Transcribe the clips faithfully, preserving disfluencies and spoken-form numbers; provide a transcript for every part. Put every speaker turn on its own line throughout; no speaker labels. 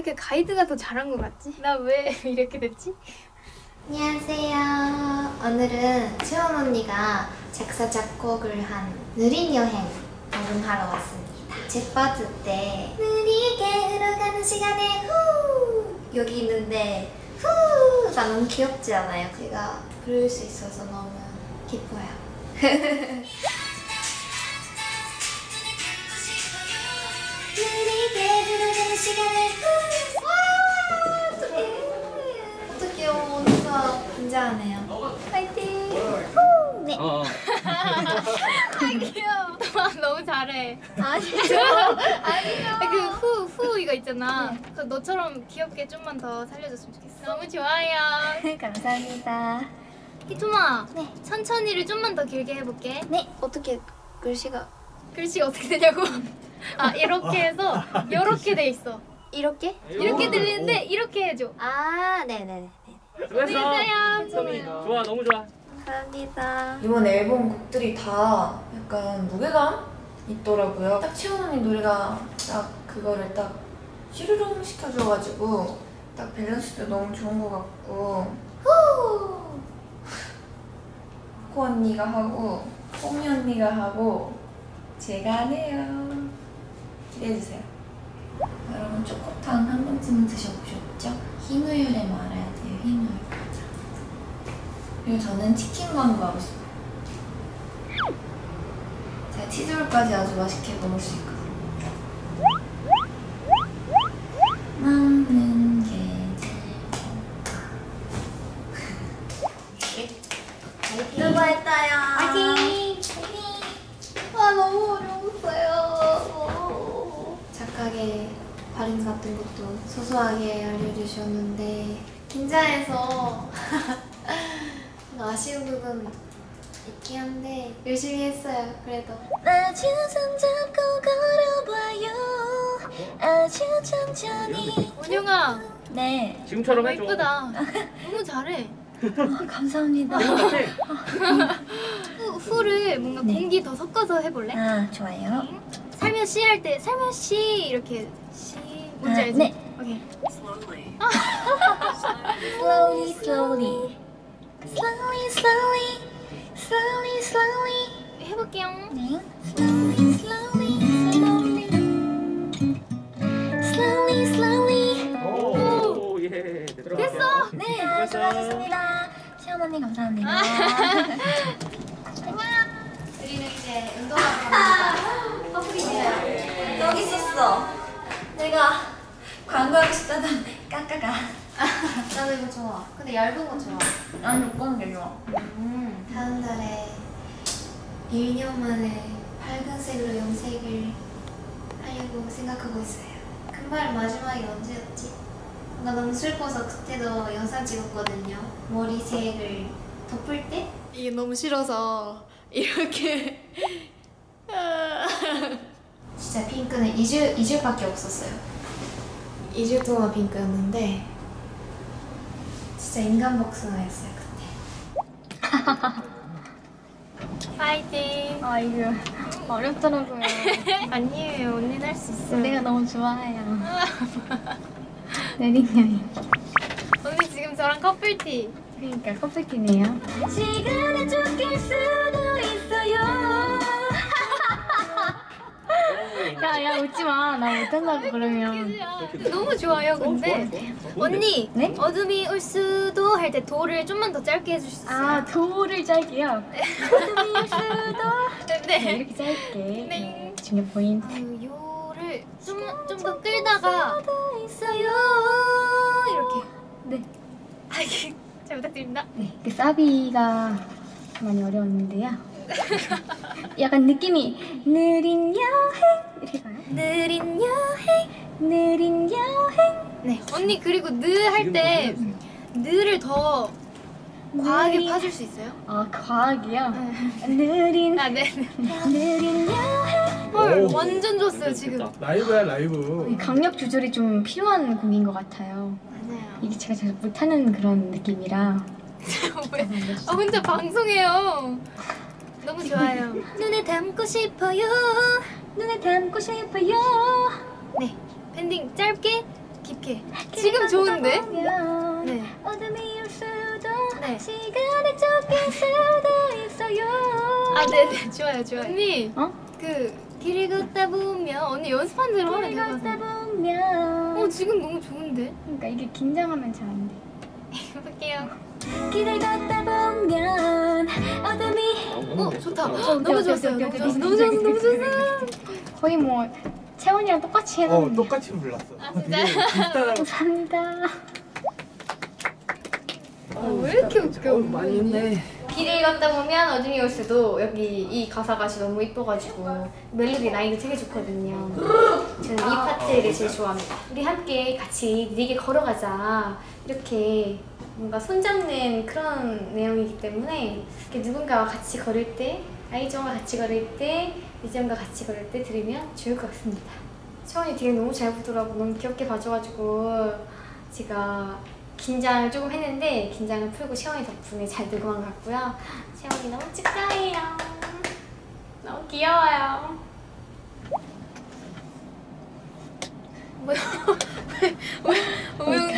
이렇게 가이드가 더 잘한 것 같지? 나 왜 이렇게 됐지?
안녕하세요. 오늘은 채원 언니가 작사 작곡을 한 느린 여행 녹음하러 왔습니다. 잭바트 때 느리게 흘러가는 시간에 후 여기 있는데 후가 너무 귀엽지 않아요? 제가 부를 수 있어서 너무 기뻐요. 느리게 흘러가는 시간에 후 와 어떡해 어떡해요. 언니가 긴장하네요. 파이팅! 후! 네.
어.
아 귀여워. 와 너무 잘해.
아니죠. 아니요.
그 후, 후 이거 있잖아. 네. 그 너처럼 귀엽게 좀만 더 살려줬으면 좋겠어. 너무 좋아요.
감사합니다.
히토마.
네.
천천히를 좀만 더 길게 해볼게.
네. 어떻게 글씨가
글씨가 어떻게 되냐고? 아 이렇게 해서 이렇게 돼 있어.
이렇게?
이렇게 들리는데 이렇게 해줘.
아, 네네네.
수고했어요.
좋아, 너무 좋아.
감사합니다.
이번 앨범 곡들이 다 약간 무게감 있더라고요. 딱 채원 언니 노래가 딱 그거를 딱 슈르릉 시켜줘가지고 딱 밸런스도 너무 좋은 것 같고 후! 코 언니가 하고 뽀미 언니가 하고 제가 하네요. 기대해주세요. 여러분 초코탕 한 번쯤은 드셔보셨죠? 흰우유를 말아야 돼요. 흰우유. 그리고 저는 치킨만 구하고 싶어요. 제가 치즈볼까지 아주 맛있게 먹을 수 있거든요. 먹는 게 제일 수고했어요.
파이팅!
아 너무 어려웠어요.
착하게 발음 같은 것도 소소하게 알려주셨는데 긴장해서 아쉬운 부분 있긴 한데 열심히 했어요. 그래도 아주 손잡고 걸어봐요. 아주 천천히.
원영아.
네.
지금처럼
너무
해줘.
예쁘다. 너무 잘해.
아, 감사합니다.
후, 후를 뭔가
네.
공기 더 섞어서 해볼래?
아 좋아요.
살며시 할 때 살며시 이렇게 시 뭔지
아,
알지?
네.
오케이.
Slowly, slowly, slowly, slowly, slowly, slowly.
해볼게요.
네. Slowly, slowly, slowly, slowly, slowly.
오, 예. 됐어.
됐어.
네, 수고하셨습니다. 시원 언니 감사합니다. 우리는 이제 운동하러 갑니다. 커플이에요. 여기 있었어. 내가 광고하고 싶다던 까까가. 나도 이거 좋아. 근데 얇은 거 좋아.
아니 이거는 게 좋아.
음. 다음 달에 일 년 만에 밝은색으로 염색을 하려고 생각하고 있어요. 금발 마지막이 언제였지? 뭔가 너무 슬퍼서 그때도 영상 찍었거든요. 머리색을 덮을 때?
이게 너무 싫어서 이렇게.
진짜 핑크는 이 주, 이 주밖에 없었어요. 이 주 동안 핑크였는데 진짜 인간 복숭아였어요 그때.
파이팅.
아 이거 어렵더라고요.
아니에요. 언니는 할 수 있어요.
내가 너무 좋아해요. 내린녀이.
언니 지금 저랑 커플티.
그러니까 커플티네요.
시간에 쫓길 수도 있어요.
야야 웃지 마. 나 못한다고 그러면.
너무 좋아요. 근데 언니
네?
어둠이 올 수도 할 때 도를 좀만 더 짧게 해줄 수 있어요?
아 도를 짧게요. 어둠이 올 수도. 네,
네.
이렇게 짧게.
네.
네. 중요 포인트.
그 요를 좀 좀 더 끌다가 있어요 이렇게.
네.
아, 이게 잘 부탁드립니다.
네. 그 사비가 많이 어려웠는데요. 약간 느낌이 느린 여행 이렇게 가요?
느린 여행.
느린 여행.
네. 언니 그리고 느 할 때 느를 더 과하게
느린-
파줄 수 있어요?
아 과학이요?
네.
느린
아 네.
느린 여행.
헐
오.
완전 좋았어요 지금.
라이브야, 라이브.
이 강력 조절이 좀 필요한 곡인 것 같아요.
맞아요.
이게 제가 잘 못하는 그런 느낌이라.
왜? 아 혼자 방송해요. 너무 좋아요. 눈에 담고 싶어요.
눈에 담고 싶어요.
네. 밴딩 짧게 깊게. 지금 좋은데? 네.
어둠이 올 수도
네.
시간에 쫓길 수도 있어요.
아, 네네. 좋아요, 좋아요. 언니,
어?
그 길을 걷다 보면 언니 연습한 대로 하면
길을 걷다
되거든.
보면
어, 지금 너무 좋은데?
그러니까 이게 긴장하면 잘 안 돼.
해볼게요.
길을 걷다 보면 어둠이
어, 좋다.
오케이,
너무
오케이,
좋았어요.
오케이,
너무
오케이,
좋았어.
오케이,
너무
오케이,
좋았어. 너무
오케이,
좋았어.
거의 뭐 채원이랑 똑같이
어
해놨는데.
똑같이 불렀어.
아, 진짜?
되게 비슷하다고.
감사합니다.
아, 왜 이렇게 웃겨?
많이 했네.
길을 걷다 보면 어둠이 올 수도 여기 이 가사가 진짜 너무 이뻐가지고 멜로디 라인이 되게 좋거든요. 저는 이 파트를 제일 좋아합니다. 우리 함께 같이 느리게 걸어가자 이렇게 뭔가 손잡는 그런 내용이기 때문에 이렇게 누군가와 같이 걸을 때 아이정과 같이 걸을 때 미정과 같이 걸을 때 들으면 좋을 것 같습니다. 채원이 되게 너무 잘 보더라고. 너무 귀엽게 봐줘가지고 제가 긴장을 조금 했는데 긴장을 풀고 채원이 덕분에 잘 녹음한 것 같고요. 채원이 너무 축하해요. 너무 귀여워요. 뭐야? 왜, 왜, 왜 웃는?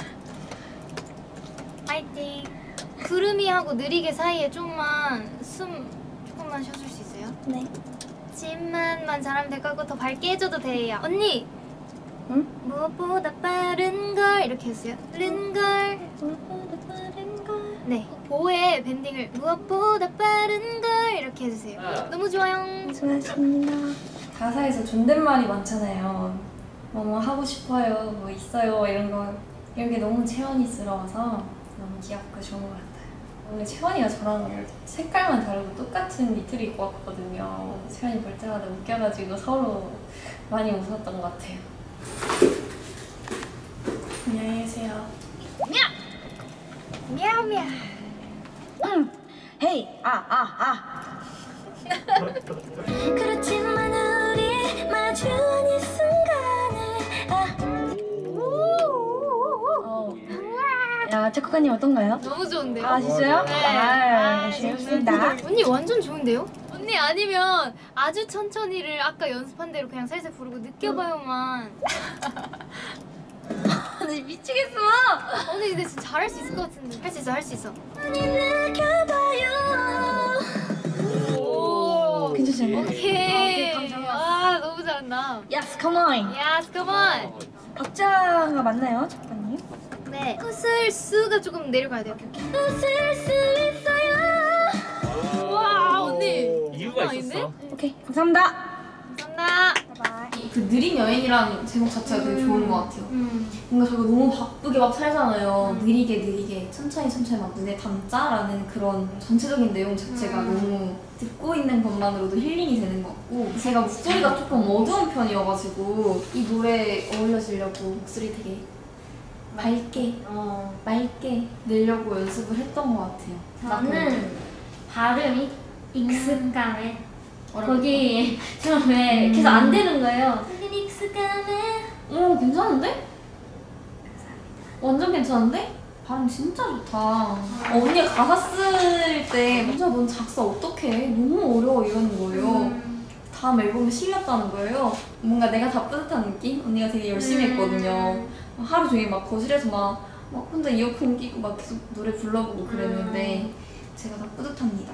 파이팅. 구름이하고 느리게 사이에 좀만 숨 조금만 쉬어줄 수 있어요?
네.
집만만 잘하면 될 것 같고 더 밝게 해줘도 돼요. 언니!
응?
무엇보다 빠른 걸 이렇게 했어요. 빠른 걸.
무엇보다 빠른 걸.
네. 보의 밴딩을 무엇보다 빠른 걸 이렇게 해주세요. 너무 좋아요.
수고하셨습니다.
가사에서 존댓말이 많잖아요. 뭐뭐 하고 싶어요, 뭐 있어요 이런 거 이런 게 너무 채원이스러워서 너무 귀엽고 좋은 것 같아요. 원래 채원이가 저랑 색깔만 다르고 똑같은 니트를 입고 왔거든요. 채원이 볼 때마다 웃겨가지고 서로 많이 웃었던 것 같아요. 안녕히 계세요.
미야미야.
응. 헤이. 아, 아, 아. 그렇지만 우리 마주한 이 순간에 아. 어. 야, 작곡가님 어떤가요?
너무 좋은데요?
아, 진짜요?
네.
아,
아,
열심히 했습니다.
언니 완전 좋은데요? 언니 아니면 아주 천천히를 아까 연습한 대로 그냥 살살 부르고 느껴봐요만.
나 미치겠어.
언니 근데 진짜 잘할 수 있을 것 같은데. 할 수 있어, 할 수 있어.
느껴봐요.
오.
괜찮죠?
오케이.
아, 감사합니다.
아, 너무 잘한다.
Yes, come on.
Yes, come on.
박자가 맞나요, 작가님?
네. 웃을 수가 조금 내려가야 돼요.
웃을 수 있어요.
와, 언니.
이유가
장난 아닌데?
있었어.
오케이, 감사합니다.
감사합니다.
그 느린 여행이라는 제목 자체가 되게 좋은 것 같아요.
음.
뭔가 저희가 너무 바쁘게 막 살잖아요. 느리게 느리게 천천히 천천히 막 눈에 담자라는 그런 전체적인 내용 자체가
음.
너무 듣고 있는 것만으로도 힐링이 되는 것 같고 제가 목소리가 조금 어두운 편이어가지고 이 노래에 어울려지려고 목소리 되게 밝게
어,
맑게 내려고 연습을 했던 것 같아요.
저는 발음이 익숙함에 거기 처음에 계속 안 되는 거예요. 거긴 익숙함에
오 괜찮은데? 완전 괜찮은데? 발음 진짜 좋다. 어, 언니가 가사 쓸 때 진짜 넌 작사 어떡해? 너무 어려워 이러는 거예요. 다음 앨범에 실렸다는 거예요. 뭔가 내가 다 뿌듯한 느낌? 언니가 되게 열심히 했거든요. 하루 종일 막 거실에서 막, 막 혼자 이어폰 끼고 막 계속 노래 불러보고 그랬는데 제가 다 뿌듯합니다.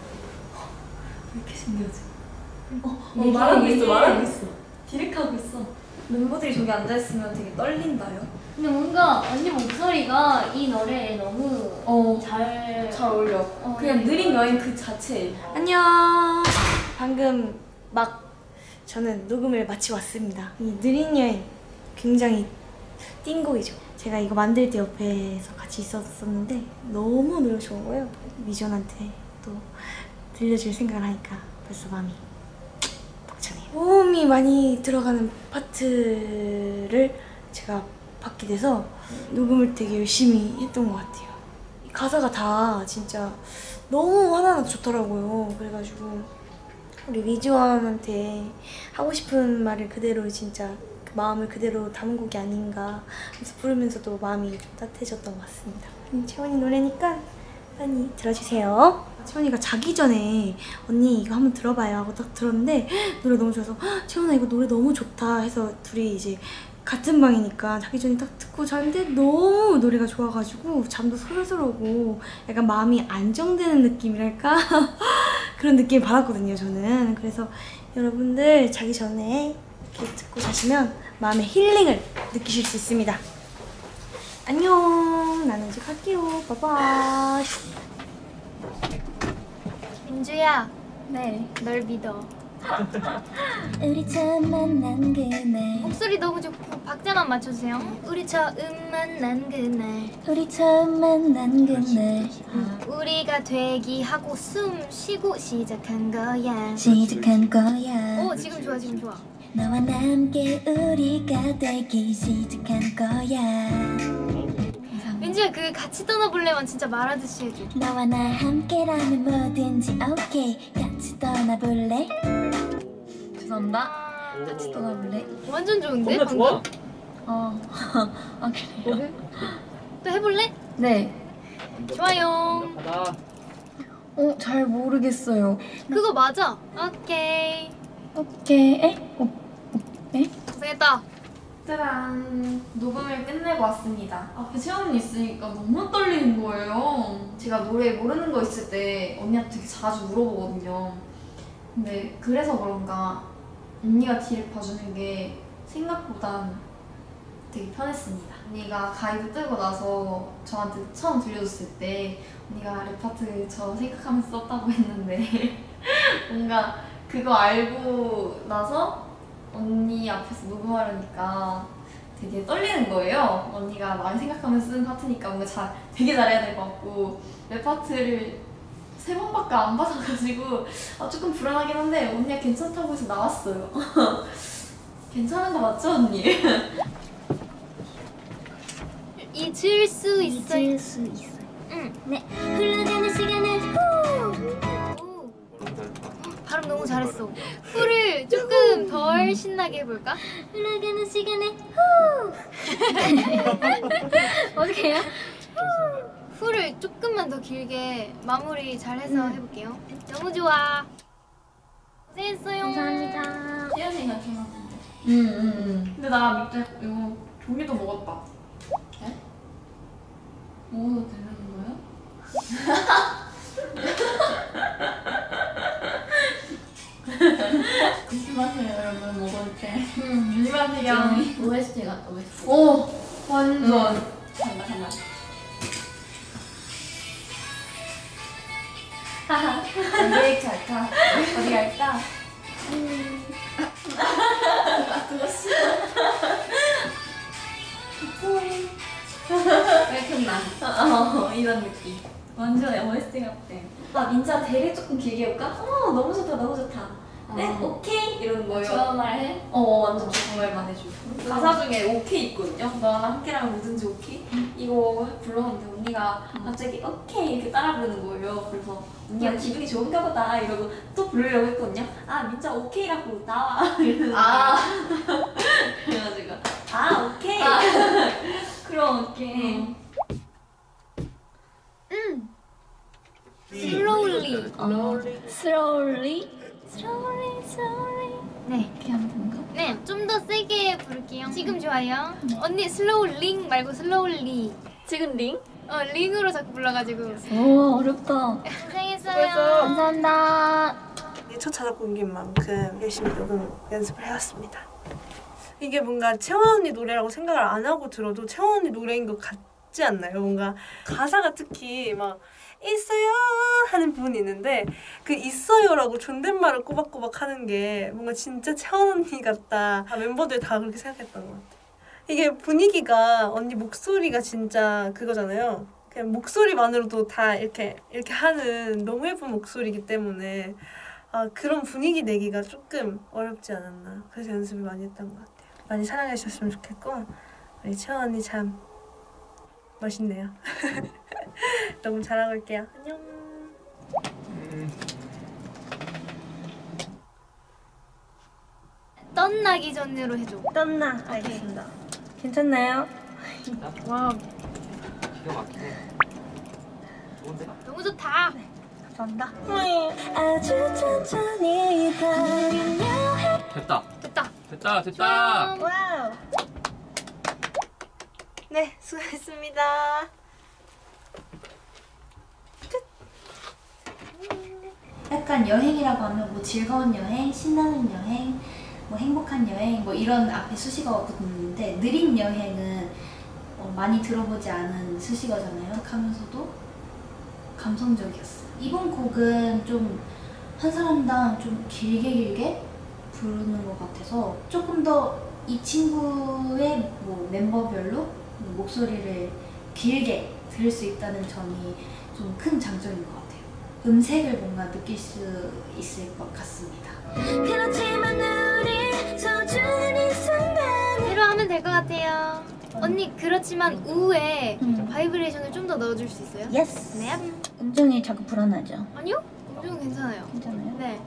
왜 이렇게 신기하지? 어, 어 말하고 있어, 말하고 있어. 디렉하고 있어. 멤버들이 저기 앉아있으면 되게 떨린다요.
근데 뭔가 언니 목소리가 이 노래에 너무
어,
잘
잘 어울려.
어,
그냥
네.
느린 여행 그 자체예요.
안녕. 방금 막 저는 녹음을 마치고 왔습니다. 이 느린 여행 굉장히 띵곡이죠. 제가 이거 만들 때 옆에서 같이 있었었는데 너무 노래 좋은 거예요. 미전한테 또 들려줄 생각을 하니까 벌써 마음이 벅차네요. 호흡이 많이 들어가는 파트를 제가 받게 돼서 녹음을 되게 열심히 했던 것 같아요. 가사가 다 진짜 너무 하나하나 좋더라고요. 그래가지고 우리 위즈원한테 하고 싶은 말을 그대로 진짜 그 마음을 그대로 담은 곡이 아닌가 그래서 부르면서도 마음이 좀 따뜻해졌던 것 같습니다. 음, 채원이 노래니까 많이 들어주세요. 채원이가 자기 전에 언니 이거 한번 들어봐요 하고 딱 들었는데 노래 너무 좋아서 채원아 이거 노래 너무 좋다 해서 둘이 이제 같은 방이니까 자기 전에 딱 듣고 자는데 너무 노래가 좋아가지고 잠도 솔솔 오고 약간 마음이 안정되는 느낌이랄까? 그런 느낌을 받았거든요, 저는. 그래서 여러분들 자기 전에 이렇게 듣고 자시면 마음의 힐링을 느끼실 수 있습니다. 안녕. 나는 이제 갈게요. 바이바이.
민주야,
네.
널 믿어.
우리 처음 만난 그날
목소리 너무 좋고 박자만 맞춰주세요. 우리 처음 만난 그날,
우리 처음 만난 그날
우리가 되기하고 숨 쉬고 시작한 거야.
시작한 거야.
오, 지금 좋아, 지금 좋아.
너와 나 함께 우리가 되기 시작한 거야.
민주야, 그 같이 떠나볼래만 진짜 말하듯이 해줘.
너와 나 함께라면 뭐든지 오케이. 같이 떠나볼래? 죄송합니다. 같이 떠나볼래?
완전 좋은데?
겁나 좋아.
방금?
어. 아 그래요?
또 해볼래?
네.
좋아요.
가자.
어, 잘 모르겠어요.
그거 맞아. 오케이.
오케이. 에? 어, 네?
고생했다.
짜란, 녹음을 끝내고 왔습니다. 앞에 채원이 있으니까 너무 떨리는 거예요. 제가 노래 모르는 거 있을 때 언니한테 되게 자주 물어보거든요. 근데 그래서 그런가 언니가 뒤를 봐주는 게 생각보단 되게 편했습니다. 언니가 가이드 뜨고 나서 저한테 처음 들려줬을 때 언니가 랩 파트 저 생각하면서 썼다고 했는데 뭔가 그거 알고 나서 언니 앞에서 녹음하려니까 되게 떨리는 거예요. 언니가 많이 생각하면서 쓰는 파트니까 뭔가 잘, 되게 잘해야 될 것 같고 랩 파트를 세 번밖에 안 받아가지고 아, 조금 불안하긴 한데 언니가 괜찮다고 해서 나왔어요. 괜찮은 거 맞죠, 언니?
잊을 수 있어요.
잊을 수 있어요.
응.
네. 흘러가는 시간을 후.
오. 발음 너무 잘했어. 후를 조금 덜 신나게 해볼까?
흘러가는 시간에 후.
어떻게 해요? 후를 조금만 더 길게 마무리 잘해서 해볼게요. 너무 좋아. 고생했어요.
감사합니다.
채연이가 좋아하는데. 응, 응, 응. 근데 나 밑에 이거 종이도 먹었다. 네? 먹어도 되는 거야? 조심하세요, 여러분, 먹을 때. 응, 조심하세요.
오에스티 같다, 오에스티.
오, 완전.
잠깐만, 잠깐만.
계획 잘 타. 어디 갈까?
그거 싫어. 왜 나?
어, 이런 느낌.
완전 오에스티 같대. 아, 민자 대리 조금 길게 해볼까? 어, 너무 좋다, 너무 좋다. 네,
어.
오케이! 이러는 거예요.
좋은 말 해?
어, 완전 좋은 말만 해줘. 가사 중에 오케이 있거든요. 너와 나 함께라면 뭐든지 오케이? 이거 불렀는데 언니가 갑자기 오케이 이렇게 따라 부르는 거예요. 그래서 언니가 기분이 좋은가 보다 이러고 또 부르려고 했거든요. 아, 민자 오케이라고 나와. 이러는
아.
그래가지고 아, 오케이. 그럼 오케이.
슬로울리.
Slowly. Slowly, slowly.
네.
이렇게 하면 되는 거?
네, 좀 더 세게 부를게요. 지금 좋아요. 언니 슬로우 링 말고 슬로울리.
지금 링?
어, 링으로 자꾸 불러가지고.
오, 어렵다.
고생했어요.
감사합니다.
첫 자작 공개인 만큼 열심히 녹음 연습을 해왔습니다. 이게 뭔가 채원 언니 노래라고 생각을 안 하고 들어도 채원 언니 노래인 것 같지 않나요? 뭔가 가사가 특히 막 있어요 하는 부분이 있는데 그 있어요라고 존댓말을 꼬박꼬박 하는 게 뭔가 진짜 채원 언니 같다. 다 멤버들 다 그렇게 생각했던 것 같아요. 이게 분위기가 언니 목소리가 진짜 그거잖아요. 그냥 목소리만으로도 다 이렇게 이렇게 하는 너무 예쁜 목소리이기 때문에 아, 그런 분위기 내기가 조금 어렵지 않았나. 그래서 연습을 많이 했던 것 같아요. 많이 사랑해 주셨으면 좋겠고 우리 채원 언니 참 멋있네요. 너무 잘하고 올게요. 안녕.
떠나기 전으로 해줘.
떴나? 알겠습니다. 괜찮나요?
와,
기가 막히네. 좋은데?
너무 좋다.
감사합니다.
아주 천천히 달리려 해.
됐다.
됐다.
됐다. 됐다.
좋아요.
와우. 네, 수고했습니다.
약간 여행이라고 하면 뭐 즐거운 여행, 신나는 여행, 뭐 행복한 여행 뭐 이런 앞에 수식어가 붙는데 느린 여행은 어, 많이 들어보지 않은 수식어잖아요. 하면서도 감성적이었어요. 이번 곡은 좀 한 사람당 좀 길게 길게 부르는 것 같아서 조금 더 이 친구의 뭐 멤버별로 목소리를 길게 들을 수 있다는 점이 좀 큰 장점인 것 같아요. 음색을 뭔가 느낄 수 있을 것 같습니다.
대로 하면 될 것 같아요. 언니 그렇지만 우에
음.
바이브레이션을 좀 더 넣어줄 수 있어요?
예스.
네.
음정이 자꾸 불안하죠?
아니요? 엄청 괜찮아요.
괜찮아요?
네.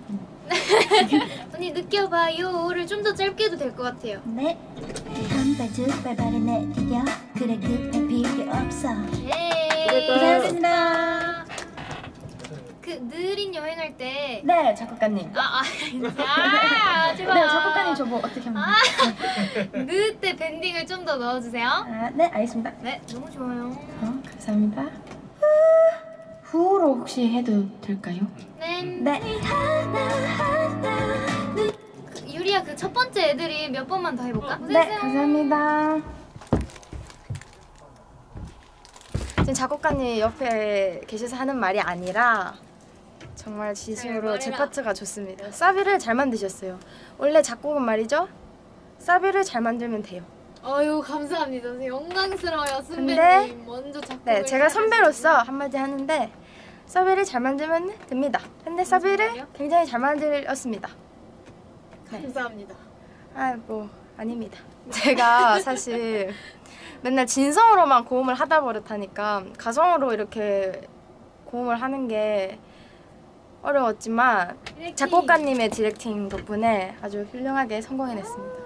언니 느껴봐요. 오를 좀 더 짧게 해도 될 것 같아요.
네. 한 발 두 발 발에 내디뎌. 그래 급할 필요 없어.
예.
고생하셨습니다.
그 느린 여행할 때.
네, 작곡가님.
아, 아, 아, 제발.
네, 작곡가님 저보 어떻게 하면
아, 느을 때 밴딩을 좀 더 넣어주세요.
아, 네, 알겠습니다.
네, 너무 좋아요.
어, 감사합니다. 후로 혹시 해도 될까요?
네.
네.
그, 유리야 그 첫 번째 애들이 몇 번만 더 해볼까?
네, 감사합니다.
지금 작곡가님 옆에 계셔서 하는 말이 아니라 정말 진심으로 제 파트가 좋습니다. 사비를 잘 만드셨어요. 원래 작곡은 말이죠. 사비를 잘 만들면 돼요.
아유 감사합니다. 영광스러워요 선배님.
근데
먼저 작곡을
네, 제가
해주시고.
선배로서 한마디 하는데 사비를 잘 만들면 됩니다. 근데 사비를 굉장히 잘 만들었습니다. 네.
감사합니다.
아, 뭐 아닙니다. 제가 사실 맨날 진성으로만 고음을 하다 버릇하니까 가성으로 이렇게 고음을 하는 게 어려웠지만
디렉팅.
작곡가님의 디렉팅 덕분에 아주 훌륭하게 성공해냈습니다.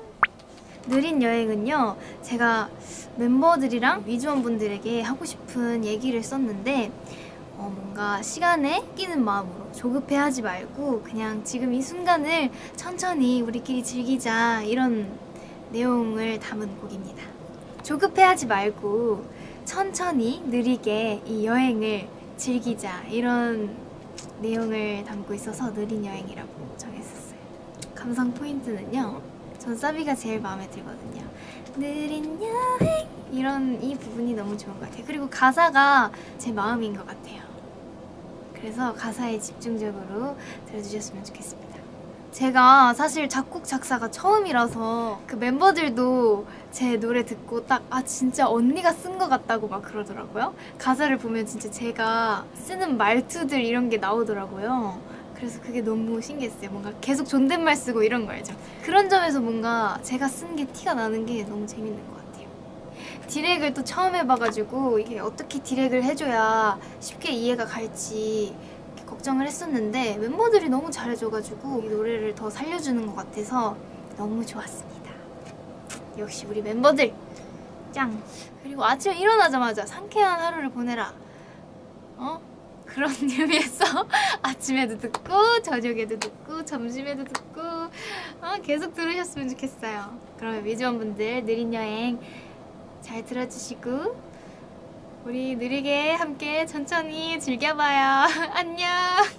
느린 여행은요, 제가 멤버들이랑 위즈원분들에게 하고 싶은 얘기를 썼는데 어, 뭔가 시간에 끼는 마음으로 조급해하지 말고 그냥 지금 이 순간을 천천히 우리끼리 즐기자 이런 내용을 담은 곡입니다. 조급해하지 말고 천천히 느리게 이 여행을 즐기자 이런 내용을 담고 있어서 느린 여행이라고 정했었어요. 감상 포인트는요, 전 사비가 제일 마음에 들거든요. 느린 여행 이런 이 부분이 너무 좋은 것 같아요. 그리고 가사가 제 마음인 것 같아요. 그래서 가사에 집중적으로 들어주셨으면 좋겠습니다. 제가 사실 작곡 작사가 처음이라서 그 멤버들도 제 노래 듣고 딱 아 진짜 언니가 쓴 것 같다고 막 그러더라고요. 가사를 보면 진짜 제가 쓰는 말투들 이런 게 나오더라고요. 그래서 그게 너무 신기했어요. 뭔가 계속 존댓말 쓰고 이런 거 알죠? 그런 점에서 뭔가 제가 쓴 게 티가 나는 게 너무 재밌는 것 같아요. 디렉을 또 처음 해봐가지고 이게 어떻게 디렉을 해줘야 쉽게 이해가 갈지 걱정을 했었는데 멤버들이 너무 잘해줘가지고 이 노래를 더 살려주는 것 같아서 너무 좋았습니다. 역시 우리 멤버들 짱! 그리고 아침에 일어나자마자 상쾌한 하루를 보내라. 어? 그런 의미에서 아침에도 듣고 저녁에도 듣고 점심에도 듣고 어, 계속 들으셨으면 좋겠어요. 그러면 위즈원분들 느린 여행 잘 들어주시고 우리 느리게 함께 천천히 즐겨봐요. 안녕.